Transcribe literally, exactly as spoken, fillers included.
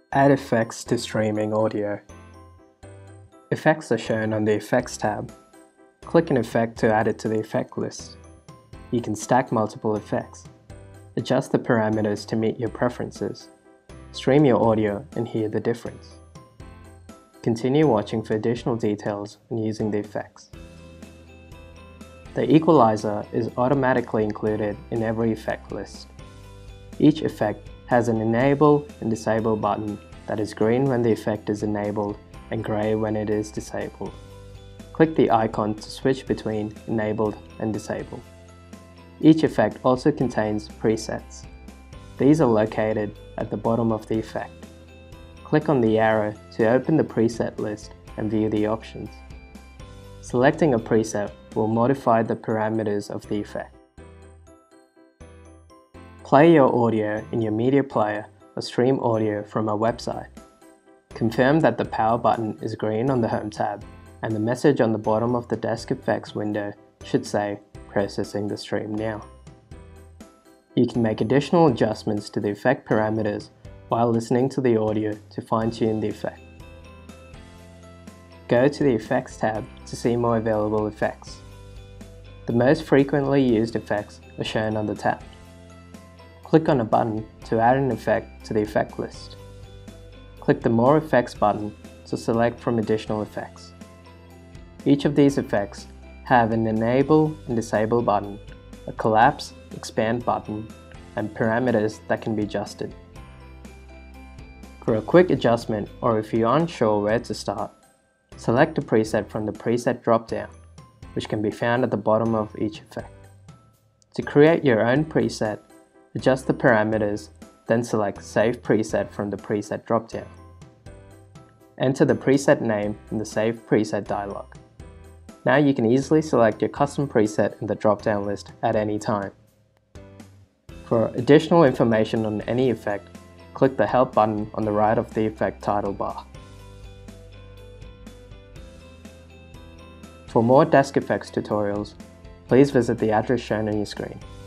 Add effects to streaming audio. Effects are shown on the Effects tab. Click an effect to add it to the effect list. You can stack multiple effects. Adjust the parameters to meet your preferences. Stream your audio and hear the difference. Continue watching for additional details and using the effects. The Equalizer is automatically included in every effect list. Each effect has an Enable and Disable button that is green when the effect is enabled and grey when it is disabled. Click the icon to switch between Enabled and Disabled. Each effect also contains presets. These are located at the bottom of the effect. Click on the arrow to open the preset list and view the options. Selecting a preset will modify the parameters of the effect. Play your audio in your media player or stream audio from a website. Confirm that the power button is green on the Home tab and the message on the bottom of the DeskFX window should say "Processing the stream now." You can make additional adjustments to the effect parameters while listening to the audio to fine-tune the effect. Go to the Effects tab to see more available effects. The most frequently used effects are shown on the tab. Click on a button to add an effect to the effect list. Click the More Effects button to select from additional effects. Each of these effects have an Enable and Disable button, a Collapse, Expand button, and parameters that can be adjusted. For a quick adjustment, or if you're unsure where to start, select a preset from the preset drop-down, which can be found at the bottom of each effect. To create your own preset, adjust the parameters, then select Save Preset from the preset drop-down. Enter the preset name in the Save Preset dialog. Now you can easily select your custom preset in the drop-down list at any time. For additional information on any effect, click the Help button on the right of the effect title bar. For more DeskFX tutorials, please visit the address shown on your screen.